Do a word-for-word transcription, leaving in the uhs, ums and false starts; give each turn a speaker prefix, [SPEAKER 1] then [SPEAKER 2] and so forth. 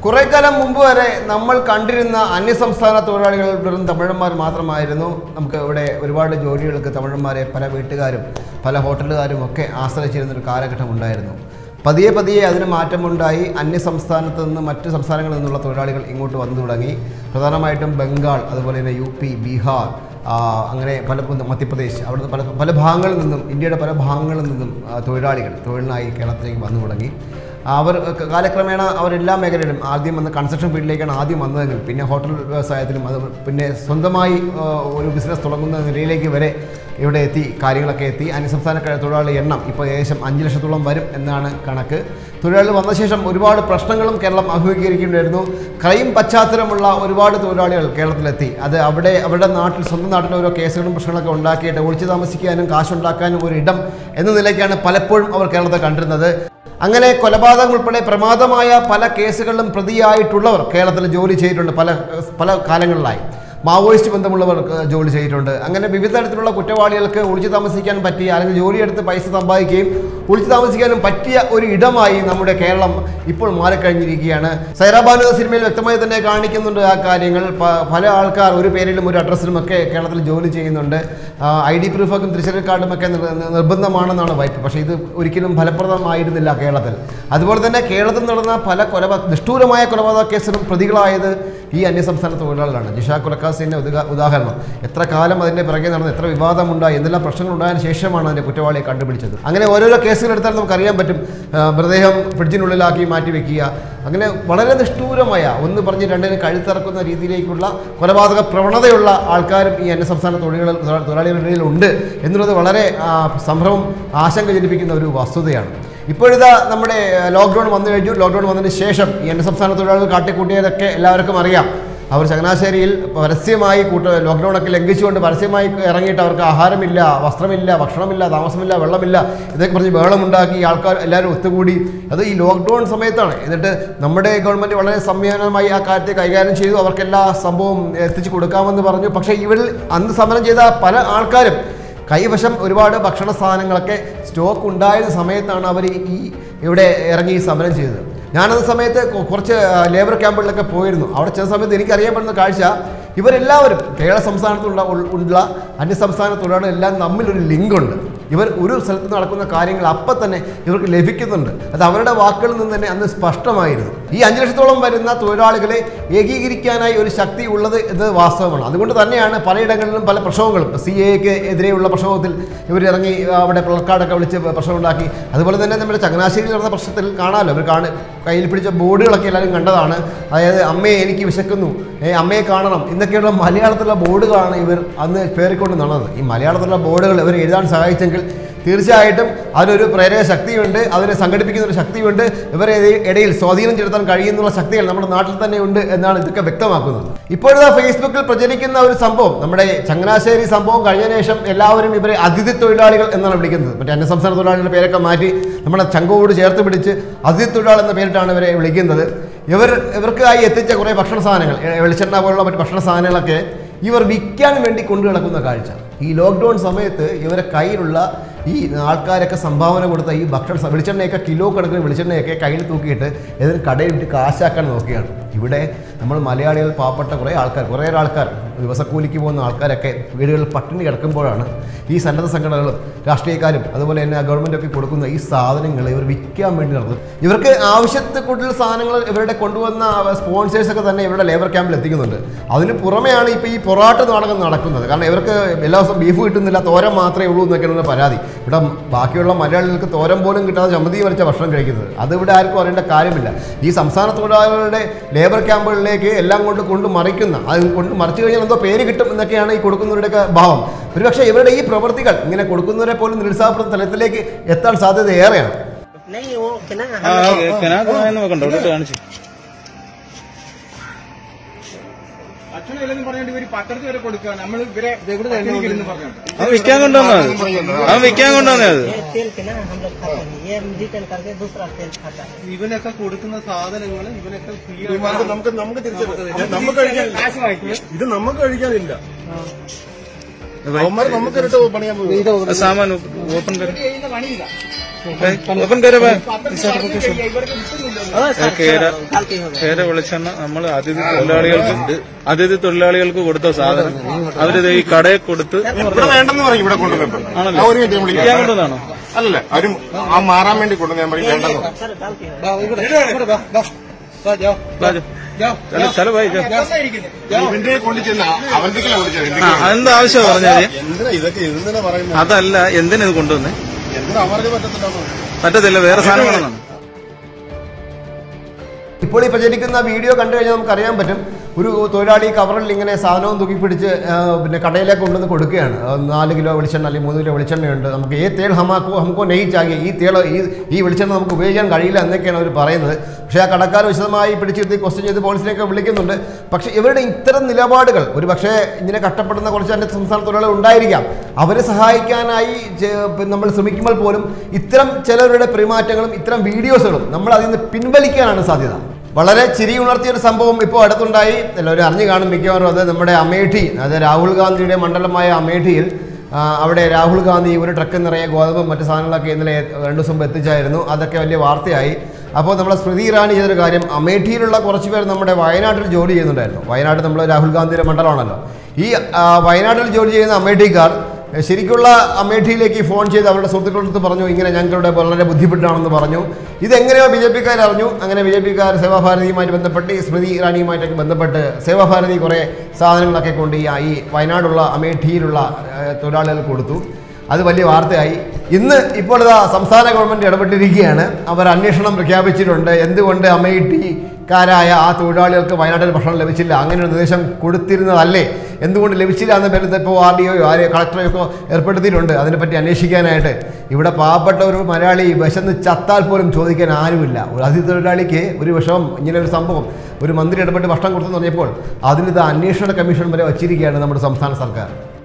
[SPEAKER 1] കുറേക്കാലം മുമ്പ് വരെ നമ്മൾ കണ്ടിരുന്ന അന്യസംസ്ഥാന തൊഴിലാളികൾ വെറും തമിഴന്മാർ മാത്രമായിരുന്നു. നമുക്ക് ഇവിടെ ഒരുപാട് ജോലികൾക്ക് തമിഴന്മാരെ പല വീട്ടുകാരും പല ഹോട്ടലുകാരും ഒക്കെ ആശ്രയിച്ചിരുന്നൊരു കാലഘട്ടം ഉണ്ടായിരുന്നു. പതിയെ പതിയെ അതിന് മാറ്റമുണ്ടായി. അന്യസംസ്ഥാനത്ത് നിന്ന് മറ്റ് സംസ്ഥാനങ്ങളിൽ നിന്നുള്ള തൊഴിലാളികൾ ഇങ്ങോട്ട് വന്നു തുടങ്ങി. പ്രധാനമായിട്ടും ബംഗാൾ, അതുപോലെ തന്നെ യു പി, ബീഹാർ, അങ്ങനെ പല മധ്യപ്രദേശ്, അവിടുത്തെ പല പല ഭാഗങ്ങളിൽ നിന്നും ഇന്ത്യയുടെ പല ഭാഗങ്ങളിൽ നിന്നും തൊഴിലാളികൾ തൊഴിലിനായി കേരളത്തിലേക്ക് വന്നു തുടങ്ങി. അവർ കാലക്രമേണ അവരെല്ലാ മേഖലയിലും ആദ്യം വന്ന് കൺസ്ട്രക്ഷൻ ഫീൽഡിലേക്കാണ് ആദ്യം വന്നതെങ്കിൽ പിന്നെ ഹോട്ടൽ വ്യവസായത്തിലും അത് പിന്നെ സ്വന്തമായി ഒരു ബിസിനസ് തുടങ്ങുന്ന നിലയിലേക്ക് വരെ ഇവിടെ എത്തി, കാര്യങ്ങളൊക്കെ എത്തി. അന്യസംസ്ഥാന തൊഴിലാളികളുടെ എണ്ണം ഇപ്പോൾ ഏകദേശം അഞ്ച് ലക്ഷത്തോളം വരും എന്നാണ് കണക്ക്. തൊഴിലാളികൾ വന്ന ശേഷം ഒരുപാട് പ്രശ്നങ്ങളും കേരളം അഭിമുഖീകരിക്കേണ്ടിയിരുന്നു. ക്രൈം പശ്ചാത്തലമുള്ള ഒരുപാട് തൊഴിലാളികൾ കേരളത്തിലെത്തി. അത് അവിടെ അവരുടെ നാട്ടിൽ സ്വന്തം നാട്ടിൽ ഓരോ കേസുകളും പ്രശ്നങ്ങളൊക്കെ ഉണ്ടാക്കിയിട്ട് ഒളിച്ചു താമസിക്കാനും കാശുണ്ടാക്കാനും ഒരു ഇടം എന്ന നിലയ്ക്കാണ് പലപ്പോഴും അവർ കേരളത്തെ കണ്ടിരുന്നത്. അങ്ങനെ കൊലപാതകം ഉൾപ്പെടെ പ്രമാദമായ പല കേസുകളിലും പ്രതിയായിട്ടുള്ളവർ കേരളത്തിൽ ജോലി ചെയ്തിട്ടുണ്ട്. പല പല കാലങ്ങളിലായി മാവോയിസ്റ്റ് ബന്ധമുള്ളവർ ജോലി ചെയ്തിട്ടുണ്ട്. അങ്ങനെ വിവിധ തരത്തിലുള്ള കുറ്റവാളികൾക്ക് ഒളിച്ചു താമസിക്കാൻ പറ്റിയ അല്ലെങ്കിൽ ജോലിയെടുത്ത് പൈസ സമ്പാദിക്കുകയും ഒളിച്ചു താമസിക്കാനും പറ്റിയ ഒരു ഇടമായി നമ്മുടെ കേരളം ഇപ്പോൾ മാറിക്കഴിഞ്ഞിരിക്കുകയാണ്. സൈറാബാനു സിനിമയിൽ വ്യക്തമായി തന്നെ കാണിക്കുന്നുണ്ട് ആ കാര്യങ്ങൾ. പല ആൾക്കാർ ഒരു പേരിലും ഒരു അഡ്രസ്സിലും ഒക്കെ കേരളത്തിൽ ജോലി ചെയ്യുന്നുണ്ട്. ഐ ഡി പ്രൂഫൊക്കെ തിരിച്ചറിയൽ കാർഡും ഒക്കെ നിർബന്ധമാണെന്നാണ് വായ്പ. പക്ഷേ ഇത് ഒരിക്കലും ഫലപ്രദമായിരുന്നില്ല കേരളത്തിൽ. അതുപോലെ തന്നെ കേരളത്തിൽ നടന്ന പല കൊലപാതക നിഷ്ഠൂരമായ കൊലപാതക കേസിലും പ്രതികളായത് ഈ അന്യസംസ്ഥാന തൊഴിലാളികളാണ്. ജിഷ കൊലക്കാസിൻ്റെ ഉദാഹരണം. എത്ര കാലം അതിൻ്റെ പിറകെ നടന്ന് എത്ര വിവാദമുണ്ടായി, എന്തെല്ലാം പ്രശ്നങ്ങൾ ഉണ്ടായതിനു ശേഷമാണ് അതിൻ്റെ കുറ്റവാളിയെ കണ്ടുപിടിച്ചത്. അങ്ങനെ ഓരോരോ കേസുകൾ എടുത്താൽ നമുക്കറിയാൻ പറ്റും. മൃതദേഹം ഫ്രിഡ്ജിനുള്ളിലാക്കി മാറ്റി വെക്കുക, അങ്ങനെ വളരെ നിഷ്ഠൂരമായ ഒന്ന് പറഞ്ഞ് രണ്ടിന് കഴുത്തിറക്കുന്ന രീതിയിലേക്കുള്ള കൊലപാതക പ്രവണതയുള്ള ആൾക്കാരും ഈ അന്യസംസ്ഥാന തൊഴിലാളികൾ തൊഴിലാളികളുടെ ഇടയിൽ ഉണ്ട് എന്നുള്ളത് വളരെ സംഭ്രമം ആശങ്ക ജനിപ്പിക്കുന്ന ഒരു വസ്തുതയാണ്. ഇപ്പോഴിതാ നമ്മുടെ ലോക്ക്ഡൗൺ വന്നു കഴിഞ്ഞു. ലോക്ക്ഡൗൺ വന്നതിന് ശേഷം ഈ അന്യസംസ്ഥാന തൊഴിലാളികൾ കാട്ടിക്കൂട്ടിയതൊക്കെ എല്ലാവർക്കും അറിയാം. അവർ ചങ്ങനാശ്ശേരിയിൽ പരസ്യമായി കൂട്ട ലോക്ക്ഡൗണൊക്കെ ലംഘിച്ചുകൊണ്ട് പരസ്യമായി ഇറങ്ങിയിട്ട് അവർക്ക് ആഹാരമില്ല, വസ്ത്രമില്ല, ഭക്ഷണമില്ല, താമസമില്ല, വെള്ളമില്ല, ഇതൊക്കെ പറഞ്ഞ് ബഹളമുണ്ടാക്കി ആൾക്കാർ എല്ലാവരും ഒത്തുകൂടി. അത് ഈ ലോക്ക്ഡൗൺ സമയത്താണ്. എന്നിട്ട് നമ്മുടെ ഗവൺമെൻറ് വളരെ സംയമനമായി ആ കാര്യത്തെ കൈകാര്യം ചെയ്തു. അവർക്ക് എല്ലാ സംഭവവും എത്തിച്ചു കൊടുക്കാമെന്ന് പറഞ്ഞു. പക്ഷേ ഇവരിൽ അന്ന് സമരം ചെയ്ത പല ആൾക്കാരും കൈവശം ഒരുപാട് ഭക്ഷണ സാധനങ്ങളൊക്കെ സ്റ്റോക്ക് ഉണ്ടായിരുന്ന സമയത്താണ് അവർ ഈ ഇവിടെ ഇറങ്ങി സമരം ചെയ്തത്. ഞാനത് സമയത്ത് കുറച്ച് ലേബർ ക്യാമ്പുകളിലൊക്കെ പോയിരുന്നു. അവിടെ ചെന്ന സമയത്ത് എനിക്കറിയപ്പെടുന്ന കാഴ്ച, ഇവരെല്ലാവരും കേരള സംസ്ഥാനത്തുള്ള ഉള്ള അന്യസംസ്ഥാന തൊഴിലാളികളെല്ലാം തമ്മിലൊരു ലിങ്കുണ്ട്. ഇവർ ഒരു സ്ഥലത്ത് നടക്കുന്ന കാര്യങ്ങൾ അപ്പം തന്നെ ഇവർക്ക് ലഭിക്കുന്നുണ്ട്. അത് അവരുടെ വാക്കുകളിൽ നിന്ന് തന്നെ അന്ന് സ്പഷ്ടമായിരുന്നു. ഈ അഞ്ച് ലക്ഷത്തോളം വരുന്ന തൊഴിലാളികളെ ഏകീകരിക്കാനായി ഒരു ശക്തി ഉള്ളത് എന്ന് വാസ്തവമാണ്. അതുകൊണ്ട് തന്നെയാണ് പലയിടങ്ങളിലും പല പ്രക്ഷോഭങ്ങളും, സി എക്ക് എതിരെയുള്ള പ്രക്ഷോഭത്തിൽ ഇവരിറങ്ങി അവിടെ പ്ലക്കാർഡൊക്കെ വിളിച്ച് പ്രശ്നം ഉണ്ടാക്കി. അതുപോലെ തന്നെ നമ്മുടെ ചങ്ങനാശ്ശേരി നടന്ന പ്രശ്നത്തിൽ കാണാമല്ലോ, അവർ കാണി കയ്യിൽ പിടിച്ച ബോർഡുകളൊക്കെ എല്ലാവരും കണ്ടതാണ്. അതായത് അമ്മയെ എനിക്ക് വിശക്കുന്നു, അമ്മയെ കാണണം എന്നൊക്കെയുള്ള മലയാളത്തിലുള്ള ബോർഡുകളാണ് ഇവർ അന്ന് പേറിക്കൊണ്ട് നടന്നത്. ഈ മലയാളത്തിലുള്ള ബോർഡുകൾ ഇവർ എഴുതാൻ സഹായിച്ചെങ്കിൽ തീർച്ചയായിട്ടും അതിനൊരു പ്രേരക ശക്തിയുണ്ട്, അതിനെ സംഘടിപ്പിക്കുന്ന ഒരു ശക്തിയുണ്ട്, ഇവരെ ഇടയിൽ സ്വാധീനം ചെലുത്താൻ കഴിയുന്നുള്ള ശക്തികൾ നമ്മുടെ നാട്ടിൽ തന്നെ ഉണ്ട് എന്നാണ് ഇതൊക്കെ വ്യക്തമാക്കുന്നത്. ഇപ്പോഴത്തെ ഫേസ്ബുക്കിൽ പ്രചരിക്കുന്ന ഒരു സംഭവം, നമ്മുടെ ചങ്ങനാശ്ശേരി സംഭവം കഴിഞ്ഞ ശേഷം എല്ലാവരും ഇവരെ അതിഥി തൊഴിലാളികൾ എന്നാണ് വിളിക്കുന്നത്. മറ്റേ അന്യസംസ്ഥാന തൊഴിലാളികളുടെ പേരൊക്കെ മാറ്റി നമ്മുടെ ചങ്കോട് ചേർത്ത് പിടിച്ച് അതിഥി തൊഴിലാളി എന്ന പേരിട്ടാണ് ഇവരെ വിളിക്കുന്നത്. ഇവർ ഇവർക്കായി എത്തിച്ച കുറേ ഭക്ഷണ സാധനങ്ങൾ, വെളിച്ചെണ്ണ പോലുള്ള മറ്റ് ഭക്ഷണ സാധനങ്ങളൊക്കെ ഇവർ വിൽക്കാൻ വേണ്ടി കൊണ്ടു കിടക്കുന്ന കാഴ്ച. ഈ ലോക്ക്ഡൗൺ സമയത്ത് ഇവരെ കയ്യിലുള്ള ഈ ആൾക്കാരൊക്കെ സംഭാവന കൊടുത്ത ഈ ഭക്ഷണ വെളിച്ചെണ്ണയൊക്കെ കിലോ കണക്കിന് വെളിച്ചെണ്ണയൊക്കെ കയ്യിൽ തൂക്കിയിട്ട് ഏതൊരു കടയിൽ വിട്ട് കാശാക്കാൻ നോക്കുകയാണ്. ഇവിടെ നമ്മൾ മലയാളികൾ പാവപ്പെട്ട കുറേ ആൾക്കാർ കുറേ ആൾക്കാർ ദിവസക്കൂലിക്ക് പോകുന്ന ആൾക്കാരൊക്കെ വീടുകളിൽ പട്ടിണി കിടക്കുമ്പോഴാണ് ഈ സന്നദ്ധ സംഘടനകളും രാഷ്ട്രീയക്കാരും അതുപോലെ തന്നെ ഗവൺമെൻറ്റൊക്കെ കൊടുക്കുന്ന ഈ സാധനങ്ങൾ ഇവർ വിൽക്കാൻ വേണ്ടി നടന്നത്. ഇവർക്ക് ആവശ്യത്തിൽ കൂടുതൽ സാധനങ്ങൾ ഇവരുടെ കൊണ്ടുവന്ന സ്പോൺസേഴ്സൊക്കെ തന്നെ ഇവരുടെ ലേബർ ക്യാമ്പിൽ എത്തിക്കുന്നുണ്ട്. അതിന് പുറമെയാണ് ഇപ്പോൾ ഈ പൊറാട്ട് നാടകം നടക്കുന്നത്. കാരണം ഇവർക്ക് എല്ലാ ദിവസവും ബീഫ് കിട്ടുന്നില്ല, തോരൻ മാത്രമേ ഉള്ളൂ എന്നൊക്കെയാണ് പരാതി. ഇവിടെ ബാക്കിയുള്ള മലയാളികൾക്ക് തോരൻ പോലും കിട്ടാതെ ചമ്മന്തി വരച്ച ഭക്ഷണം കഴിക്കുന്നത്. അതിവിടെ ആർക്കും അറിയേണ്ട കാര്യമില്ല. ഈ സംസ്ഥാന തൊഴിലാളികളുടെ ലേബർ ക്യാമ്പുകളിലേക്ക് എല്ലാം കൊണ്ട് കൊണ്ട് മറിക്കുന്ന, അത് കൊണ്ട് മറിച്ചു കഴിഞ്ഞാൽ എന്തോ പേര് കിട്ടും എന്നൊക്കെയാണ് ഈ കൊടുക്കുന്നവരുടെയൊക്കെ ഭാവം. ഒരുപക്ഷെ ഇവരുടെ ഈ പ്രവൃത്തികൾ ഇങ്ങനെ കൊടുക്കുന്നവരെ പോലും നിരുത്സാഹപ്പെടുന്ന തലത്തിലേക്ക് എത്താൻ സാധ്യത ഏറെയാണ്.
[SPEAKER 2] വിൽക്കാൻ കൊണ്ടുവന്നത് അവൻ വിൽക്കാൻ കൊണ്ടുവന്നത്
[SPEAKER 3] ഇവനൊക്കെ കൊടുക്കുന്ന സാധനങ്ങൾ ഇവനൊക്കെ നമുക്ക് നമുക്ക് തിരിച്ചറിയാം. നമുക്ക് കഴിക്കാൻ ഇത് നമുക്ക് കഴിക്കാനില്ല. നമുക്ക് പണിയാൻ സാമാൻ ഓപ്പൺ പണിയില്ല.
[SPEAKER 2] अपन कह रहे കേര വെളിച്ചെണ്ണ നമ്മൾ അതിഥി തൊഴിലാളികൾക്ക് അതിഥി തൊഴിലാളികൾക്ക് കൊടുത്ത സാധനം അവരിത് ഈ കടയിൽ കൊടുത്ത്
[SPEAKER 3] വേണ്ടെന്ന് പറയും. ഇവിടെ കൊണ്ടുവന്നപ്പോ
[SPEAKER 2] കൊണ്ടുവന്നാണോ?
[SPEAKER 3] അല്ലല്ലേ അവരും ആ മാറാൻ വേണ്ടി കൊണ്ടുവന്ന് ഞാൻ പറയും വേണ്ടെന്ന്.
[SPEAKER 2] ചലോ ഭായി
[SPEAKER 3] ഇവന്റെ കൊണ്ട് ചെന്ന അവന്റെ
[SPEAKER 2] അതെന്താ ആവശ്യം പറഞ്ഞാൽ
[SPEAKER 3] എന്തിനാ ഇതൊക്കെ എന്തിനാ പറയുന്നത്?
[SPEAKER 2] അതല്ല എന്തിനാ ഇത് കൊണ്ടുവന്നേ?
[SPEAKER 3] എന്തിനാ അവർക്ക് പറ്റത്തില്ല?
[SPEAKER 2] പറ്റത്തില്ല, വേറെ സാധനങ്ങളാണ്.
[SPEAKER 1] ഇപ്പോൾ ഈ പ്രചരിക്കുന്ന വീഡിയോ കണ്ടു കഴിഞ്ഞാൽ നമുക്കറിയാൻ പറ്റും, ഒരു തൊഴിലാളി കവറിൽ ഇങ്ങനെ സാധനവും തൂക്കിപ്പിടിച്ച് പിന്നെ കടയിലേക്ക് കൊണ്ടുവന്ന് കൊടുക്കുകയാണ്. നാല് കിലോ വെളിച്ചെണ്ണ അല്ലെങ്കിൽ മൂന്ന് കിലോ വെളിച്ചെണ്ണയുണ്ട്, നമുക്ക് ഈ തേൾ ഹമാക്കോ ഹംകോ നെയ് ചാകി, ഈ തേൾ ഈ ഈ വെളിച്ചെണ്ണ നമുക്ക് ഉപയോഗിക്കാൻ കഴിയില്ല എന്നൊക്കെയാണ് അവർ പറയുന്നത്. പക്ഷേ ആ കടക്കാർ വിശദമായി പിടിച്ചിരുത്തി ക്വസ്റ്റ്യൻ ചെയ്ത് പോലീസിനെയൊക്കെ വിളിക്കുന്നുണ്ട്. പക്ഷേ ഇവരുടെ ഇത്തരം നിലപാടുകൾ ഒരു പക്ഷേ ഇങ്ങനെ കഷ്ടപ്പെടുന്ന കുറച്ച് അന്യ സംസ്ഥാന തൊഴിലാളികൾ ഉണ്ടായിരിക്കാം. അവരെ സഹായിക്കാനായി നമ്മൾ ശ്രമിക്കുമ്പോൾ പോലും ഇത്തരം ചിലരുടെ പെരുമാറ്റങ്ങളും ഇത്തരം വീഡിയോസുകളും നമ്മൾ അതിൽ നിന്ന് പിൻവലിക്കാനാണ് സാധ്യത. വളരെ ചിരി ഉണർത്തിയൊരു സംഭവം ഇപ്പോൾ അടുത്തുണ്ടായി, എല്ലാവരും അറിഞ്ഞു കാണും മിക്കവാറും. അത് നമ്മുടെ അമേഠി, അത് രാഹുൽ ഗാന്ധിയുടെ മണ്ഡലമായ അമേഠിയിൽ അവിടെ രാഹുൽ ഗാന്ധി ഒരു ട്രക്ക് നിറയെ ഗോതമ്പും മറ്റു സാധനങ്ങളൊക്കെ ഇന്നലെ രണ്ട് ദിവസം മുമ്പ് എത്തിച്ചായിരുന്നു. അതൊക്കെ വലിയ വാർത്തയായി. അപ്പോൾ നമ്മളെ സ്മൃതി ഇറാനി ചെയ്തൊരു കാര്യം, അമേഠിയിലുള്ള കുറച്ച് പേർ നമ്മുടെ വയനാട്ടിൽ ജോലി ചെയ്യുന്നുണ്ടായിരുന്നു. വയനാട് നമ്മൾ രാഹുൽ ഗാന്ധിയുടെ മണ്ഡലമാണല്ലോ. ഈ വയനാട്ടിൽ ജോലി ചെയ്യുന്ന അമേഠിക്കാർ ശരിക്കുള്ള അമേഠിയിലേക്ക് ഫോൺ ചെയ്ത് അവരുടെ സുഹൃത്തുക്കളടുത്ത് പറഞ്ഞു, ഇങ്ങനെ ഞങ്ങളുടെ വളരെ ബുദ്ധിമുട്ടാണെന്ന് പറഞ്ഞു. ഇതെങ്ങനെയോ ബി ജെ പിക്കാർ അറിഞ്ഞു. അങ്ങനെ ബി ജെ പിക്കാർ സേവാഭാരതിയുമായിട്ട് ബന്ധപ്പെട്ട് സ്മൃതി ഇറാനിയുമായിട്ടൊക്കെ ബന്ധപ്പെട്ട് സേവാഭാരതി കുറേ സാധനങ്ങളൊക്കെ കൊണ്ട് ഈ വയനാടുള്ള അമേഠിയിലുള്ള തൊഴിലാളികൾക്ക് കൊടുത്തു. അത് വലിയ വാർത്തയായി. ഇന്ന് ഇപ്പോൾ ഇതാ സംസ്ഥാന ഗവൺമെൻറ് ഇടപെട്ടിരിക്കുകയാണ്. അവർ അന്വേഷണം പ്രഖ്യാപിച്ചിട്ടുണ്ട്. എന്തുകൊണ്ട് അമേഠിക്കാരായ ആ തൊഴിലാളികൾക്ക് വയനാട്ടിൽ ഭക്ഷണം ലഭിച്ചില്ല, അങ്ങനെ ഒരു നിർദ്ദേശം കൊടുത്തിരുന്നതല്ലേ, എന്തുകൊണ്ട് ലഭിച്ചില്ല എന്ന പേരിൽ ഇപ്പോൾ ആർ ഡി ഒയോ ആര് കളക്ടറെയൊക്കെ ഏർപ്പെടുത്തിയിട്ടുണ്ട് അതിനെപ്പറ്റി അന്വേഷിക്കാനായിട്ട്. ഇവിടെ പാവപ്പെട്ട ഒരു മലയാളി വിശന്ന് ചത്താൽ പോലും ചോദിക്കാൻ ആരുമില്ല. ഒരു അതിഥി തൊഴിലാളിക്ക് ഒരു വിഷമം, ഇങ്ങനെ ഒരു സംഭവം ഒരു മന്ത്രി ഇടപെട്ട് ഭക്ഷണം കൊടുത്തെന്ന് പറഞ്ഞപ്പോൾ അതിനിത് അന്വേഷണ കമ്മീഷൻ വരെ വച്ചിരിക്കുകയാണ് നമ്മുടെ സംസ്ഥാന സർക്കാർ.